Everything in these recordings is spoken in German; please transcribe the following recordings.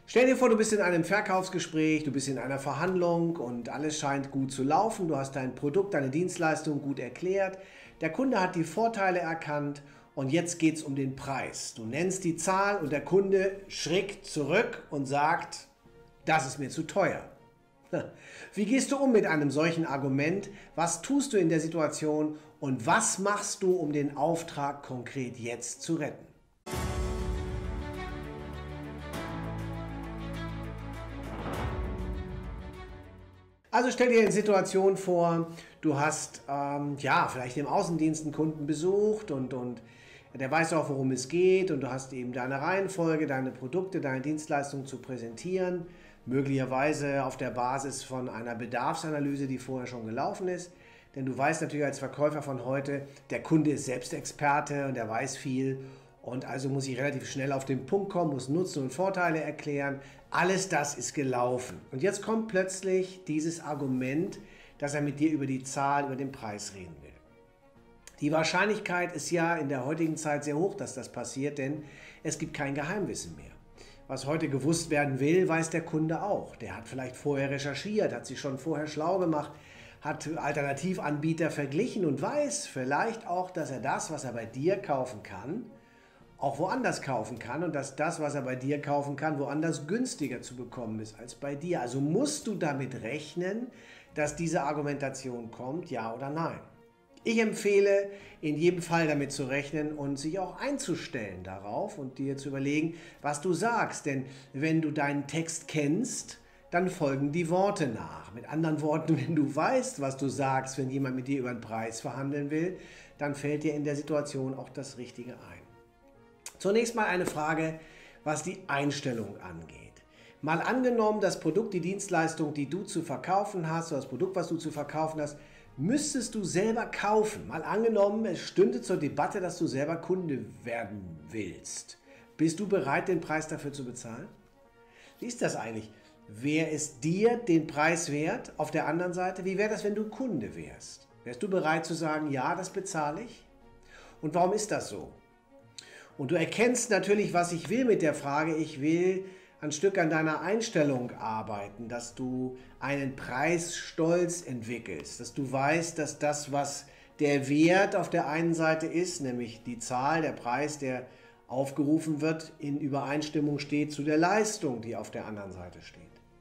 Stell dir vor, du bist in einem Verkaufsgespräch, du bist in einer Verhandlung und alles scheint gut zu laufen. Du hast dein Produkt, deine Dienstleistung gut erklärt. Der Kunde hat die Vorteile erkannt und jetzt geht es um den Preis. Du nennst die Zahl und der Kunde schrickt zurück und sagt, das ist mir zu teuer. Wie gehst du um mit einem solchen Argument? Was tust du in der Situation und was machst du, um den Auftrag konkret jetzt zu retten? Also stell dir eine Situation vor, du hast vielleicht im Außendienst einen Kunden besucht und der weiß auch, worum es geht und du hast eben deine Reihenfolge, deine Produkte, deine Dienstleistungen zu präsentieren, möglicherweise auf der Basis von einer Bedarfsanalyse, die vorher schon gelaufen ist. Denn du weißt natürlich als Verkäufer von heute, der Kunde ist selbst Experte und er weiß viel. Und also muss ich relativ schnell auf den Punkt kommen, muss Nutzen und Vorteile erklären. Alles das ist gelaufen. Und jetzt kommt plötzlich dieses Argument, dass er mit dir über die Zahl, über den Preis reden will. Die Wahrscheinlichkeit ist ja in der heutigen Zeit sehr hoch, dass das passiert, denn es gibt kein Geheimwissen mehr. Was heute gewusst werden will, weiß der Kunde auch. Der hat vielleicht vorher recherchiert, hat sich schon vorher schlau gemacht, hat Alternativanbieter verglichen und weiß vielleicht auch, dass er das, was er bei dir kaufen kann, auch woanders kaufen kann und dass das, was er bei dir kaufen kann, woanders günstiger zu bekommen ist als bei dir. Also musst du damit rechnen, dass diese Argumentation kommt, ja oder nein. Ich empfehle, in jedem Fall damit zu rechnen und sich auch einzustellen darauf und dir zu überlegen, was du sagst. Denn wenn du deinen Text kennst, dann folgen die Worte nach. Mit anderen Worten, wenn du weißt, was du sagst, wenn jemand mit dir über einen Preis verhandeln will, dann fällt dir in der Situation auch das Richtige ein. Zunächst mal eine Frage, was die Einstellung angeht. Mal angenommen, das Produkt, die Dienstleistung, die du zu verkaufen hast, oder das Produkt, was du zu verkaufen hast, müsstest du selber kaufen. Mal angenommen, es stünde zur Debatte, dass du selber Kunde werden willst. Bist du bereit, den Preis dafür zu bezahlen? Wie ist das eigentlich? Wäre es dir den Preis wert? Auf der anderen Seite, wie wäre das, wenn du Kunde wärst? Wärst du bereit zu sagen, ja, das bezahle ich? Und warum ist das so? Und du erkennst natürlich, was ich will mit der Frage. Ich will ein Stück an deiner Einstellung arbeiten, dass du einen Preisstolz entwickelst, dass du weißt, dass das, was der Wert auf der einen Seite ist, nämlich die Zahl, der Preis, der aufgerufen wird, in Übereinstimmung steht zu der Leistung, die auf der anderen Seite steht.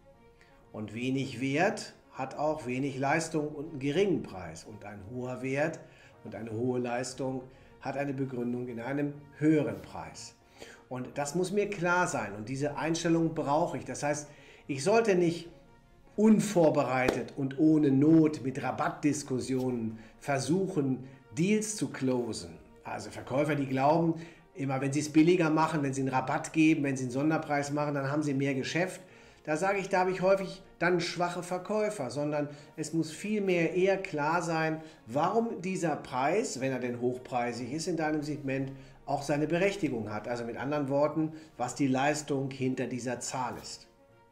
Und wenig Wert hat auch wenig Leistung und einen geringen Preis. Und ein hoher Wert und eine hohe Leistung hat eine Begründung in einem höheren Preis. Und das muss mir klar sein und diese Einstellung brauche ich. Das heißt, ich sollte nicht unvorbereitet und ohne Not mit Rabattdiskussionen versuchen, Deals zu closen. Also Verkäufer, die glauben, immer wenn sie es billiger machen, wenn sie einen Rabatt geben, wenn sie einen Sonderpreis machen, dann haben sie mehr Geschäft. Da sage ich, da habe ich häufig dann schwache Verkäufer, sondern es muss vielmehr eher klar sein, warum dieser Preis, wenn er denn hochpreisig ist in deinem Segment, auch seine Berechtigung hat. Also mit anderen Worten, was die Leistung hinter dieser Zahl ist.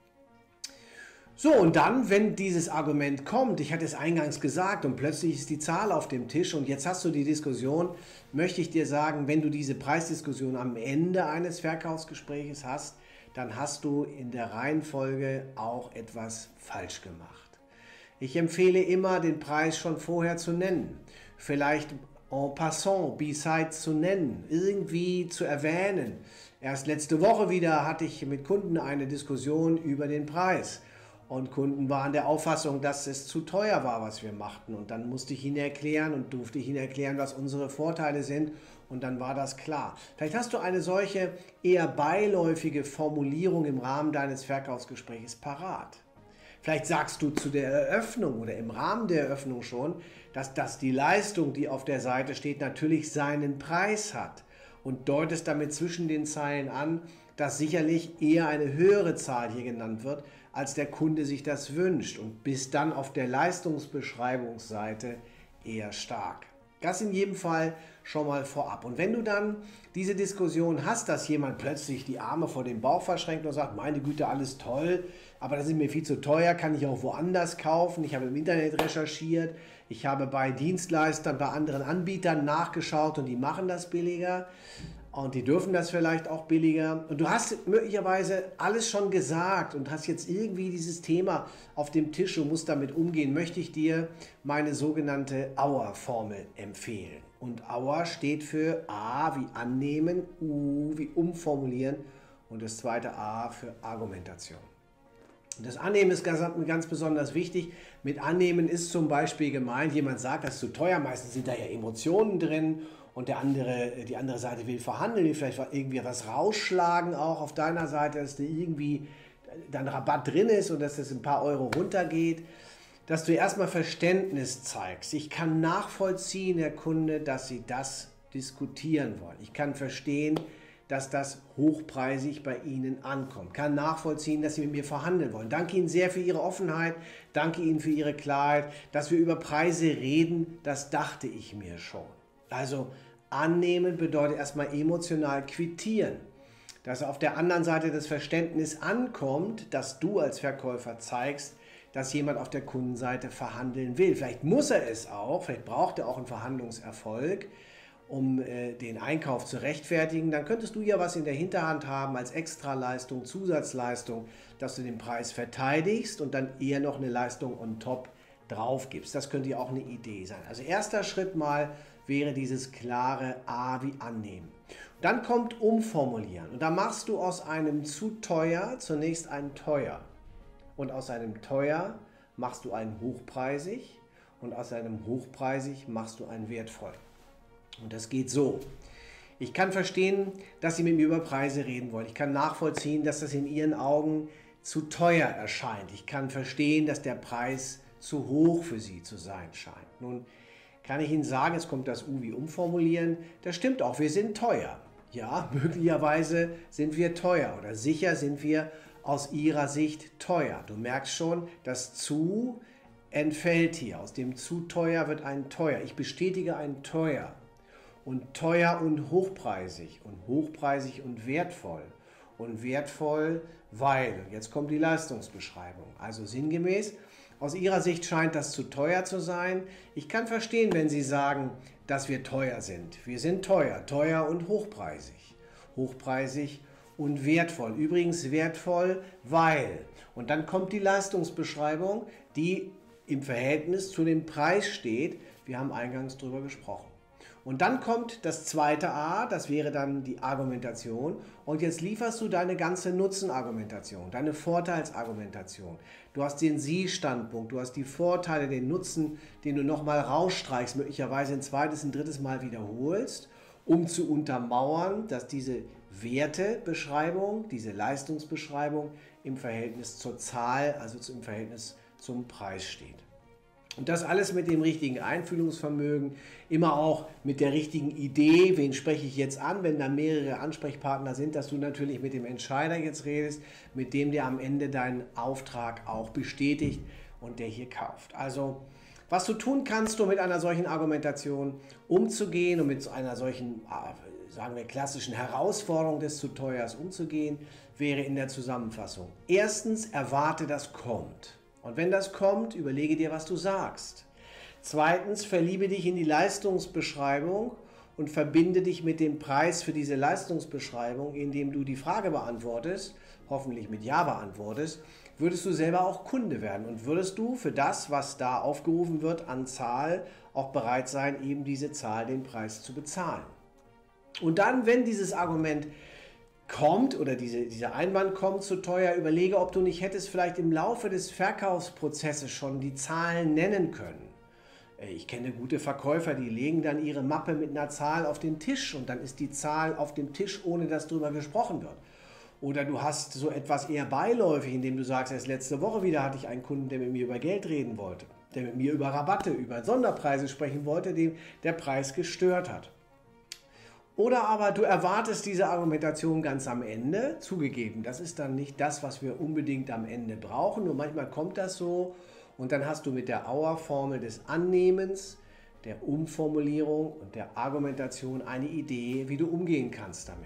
So, und dann, wenn dieses Argument kommt, ich hatte es eingangs gesagt und plötzlich ist die Zahl auf dem Tisch und jetzt hast du die Diskussion, möchte ich dir sagen, wenn du diese Preisdiskussion am Ende eines Verkaufsgespräches hast, dann hast du in der Reihenfolge auch etwas falsch gemacht. Ich empfehle immer, den Preis schon vorher zu nennen, vielleicht en passant, besides zu nennen, irgendwie zu erwähnen. Erst letzte Woche wieder hatte ich mit Kunden eine Diskussion über den Preis. Und Kunden waren der Auffassung, dass es zu teuer war, was wir machten. Und dann musste ich ihnen erklären und durfte ich ihnen erklären, was unsere Vorteile sind. Und dann war das klar. Vielleicht hast du eine solche eher beiläufige Formulierung im Rahmen deines Verkaufsgesprächs parat. Vielleicht sagst du zu der Eröffnung oder im Rahmen der Eröffnung schon, dass die Leistung, die auf der Seite steht, natürlich seinen Preis hat. Und deutest damit zwischen den Zeilen an, dass sicherlich eher eine höhere Zahl hier genannt wird, als der Kunde sich das wünscht und bist dann auf der Leistungsbeschreibungsseite eher stark. Das in jedem Fall schon mal vorab. Und wenn du dann diese Diskussion hast, dass jemand plötzlich die Arme vor dem Bauch verschränkt und sagt, meine Güte, alles toll, aber das ist mir viel zu teuer, kann ich auch woanders kaufen, ich habe im Internet recherchiert, ich habe bei Dienstleistern, bei anderen Anbietern nachgeschaut und die machen das billiger. und die dürfen das vielleicht auch billiger. Und du hast möglicherweise alles schon gesagt und hast jetzt irgendwie dieses Thema auf dem Tisch und musst damit umgehen, möchte ich dir meine sogenannte Auer-Formel empfehlen. Und Auer steht für A wie annehmen, U wie umformulieren und das zweite A für Argumentation. Das Annehmen ist ganz besonders wichtig. Mit Annehmen ist zum Beispiel gemeint, jemand sagt, das ist zu teuer, meistens sind da ja Emotionen drin und die andere Seite will verhandeln, will vielleicht irgendwie was rausschlagen auch auf deiner Seite, dass da irgendwie dann Rabatt drin ist und dass das ein paar Euro runtergeht. Dass du erstmal Verständnis zeigst. Ich kann nachvollziehen, Herr Kunde, dass Sie das diskutieren wollen. Ich kann verstehen, dass das hochpreisig bei Ihnen ankommt. Kann nachvollziehen, dass Sie mit mir verhandeln wollen. Danke Ihnen sehr für Ihre Offenheit, danke Ihnen für Ihre Klarheit. Dass wir über Preise reden, das dachte ich mir schon. Also annehmen bedeutet erstmal emotional quittieren. Dass auf der anderen Seite das Verständnis ankommt, dass du als Verkäufer zeigst, dass jemand auf der Kundenseite verhandeln will. Vielleicht muss er es auch, vielleicht braucht er auch einen Verhandlungserfolg, um den Einkauf zu rechtfertigen. Dann könntest du ja was in der Hinterhand haben als Extraleistung, Zusatzleistung, dass du den Preis verteidigst und dann eher noch eine Leistung on top drauf gibst. Das könnte ja auch eine Idee sein. Also erster Schritt mal wäre dieses klare A wie annehmen. Dann kommt umformulieren und da machst du aus einem zu teuer zunächst ein teuer. Und aus einem teuer machst du einen hochpreisig und aus einem hochpreisig machst du einen wertvoll. Und das geht so. Ich kann verstehen, dass Sie mit mir über Preise reden wollen. Ich kann nachvollziehen, dass das in Ihren Augen zu teuer erscheint. Ich kann verstehen, dass der Preis zu hoch für Sie zu sein scheint. Nun kann ich Ihnen sagen, jetzt kommt das U wie umformulieren, das stimmt auch, wir sind teuer. Ja, möglicherweise sind wir teuer oder sicher sind wir aus Ihrer Sicht teuer. Du merkst schon, das zu entfällt hier. Aus dem zu teuer wird ein teuer. Ich bestätige ein teuer. Und teuer und hochpreisig und wertvoll. Und wertvoll, weil, jetzt kommt die Leistungsbeschreibung. Also sinngemäß, aus Ihrer Sicht scheint das zu teuer zu sein. Ich kann verstehen, wenn Sie sagen, dass wir teuer sind. Wir sind teuer, teuer und hochpreisig. Hochpreisig und wertvoll. Übrigens wertvoll, weil. Und dann kommt die Leistungsbeschreibung, die im Verhältnis zu dem Preis steht. Wir haben eingangs darüber gesprochen. Und dann kommt das zweite A, das wäre dann die Argumentation. Und jetzt lieferst du deine ganze Nutzenargumentation, deine Vorteilsargumentation. Du hast den Sie-Standpunkt, du hast die Vorteile, den Nutzen, den du nochmal rausstreichst, möglicherweise ein zweites, ein drittes Mal wiederholst, um zu untermauern, dass diese Wertebeschreibung, diese Leistungsbeschreibung im Verhältnis zur Zahl, also im Verhältnis zum Preis steht. Und das alles mit dem richtigen Einfühlungsvermögen, immer auch mit der richtigen Idee, wen spreche ich jetzt an, wenn da mehrere Ansprechpartner sind, dass du natürlich mit dem Entscheider jetzt redest, mit dem der am Ende deinen Auftrag auch bestätigt und der hier kauft. Also was du tun kannst, um mit einer solchen Argumentation umzugehen und mit einer solchen, sagen wir, klassischen Herausforderung des zu teuers umzugehen, wäre in der Zusammenfassung. Erstens, erwarte, das kommt. Und wenn das kommt, überlege dir, was du sagst. Zweitens, verliebe dich in die Leistungsbeschreibung und verbinde dich mit dem Preis für diese Leistungsbeschreibung, indem du die Frage beantwortest, hoffentlich mit Ja beantwortest, würdest du selber auch Kunde werden und würdest du für das, was da aufgerufen wird an Zahl, auch bereit sein, eben diese Zahl, den Preis zu bezahlen. Und dann, wenn dieses Argument kommt oder dieser Einwand kommt zu teuer, überlege, ob du nicht hättest vielleicht im Laufe des Verkaufsprozesses schon die Zahlen nennen können. Ich kenne gute Verkäufer, die legen dann ihre Mappe mit einer Zahl auf den Tisch und dann ist die Zahl auf dem Tisch, ohne dass darüber gesprochen wird. Oder du hast so etwas eher beiläufig, indem du sagst, erst letzte Woche wieder hatte ich einen Kunden, der mit mir über Geld reden wollte, der mit mir über Rabatte, über Sonderpreise sprechen wollte, dem der Preis gestört hat. Oder aber du erwartest diese Argumentation ganz am Ende, zugegeben, das ist dann nicht das, was wir unbedingt am Ende brauchen, nur manchmal kommt das so und dann hast du mit der Auer-Formel des Annehmens, der Umformulierung und der Argumentation eine Idee, wie du umgehen kannst damit.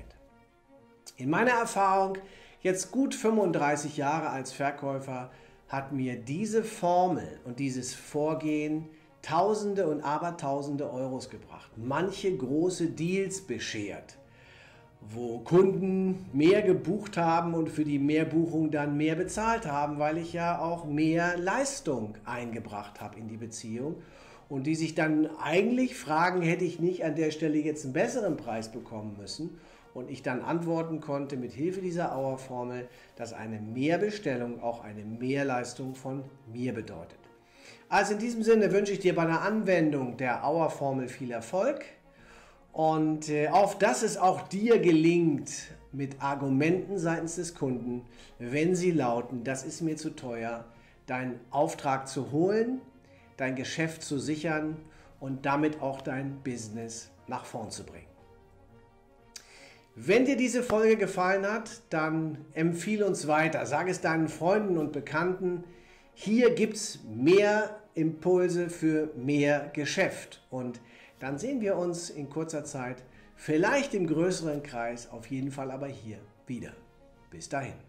In meiner Erfahrung, jetzt gut 35 Jahre als Verkäufer, hat mir diese Formel und dieses Vorgehen Tausende und Abertausende Euros gebracht, manche große Deals beschert. wo Kunden mehr gebucht haben und für die Mehrbuchung dann mehr bezahlt haben, weil ich ja auch mehr Leistung eingebracht habe in die Beziehung und die sich dann eigentlich fragen, hätte ich nicht an der Stelle jetzt einen besseren Preis bekommen müssen, und ich dann antworten konnte mit Hilfe dieser Auer-Formel, dass eine Mehrbestellung auch eine Mehrleistung von mir bedeutet. Also in diesem Sinne wünsche ich dir bei der Anwendung der Auer-Formel viel Erfolg und auf dass es auch dir gelingt mit Argumenten seitens des Kunden, wenn sie lauten, das ist mir zu teuer, deinen Auftrag zu holen, dein Geschäft zu sichern und damit auch dein Business nach vorn zu bringen. Wenn dir diese Folge gefallen hat, dann empfehle uns weiter. Sag es deinen Freunden und Bekannten. Hier gibt es mehr Impulse für mehr Geschäft. Und dann sehen wir uns in kurzer Zeit, vielleicht im größeren Kreis, auf jeden Fall aber hier wieder. Bis dahin.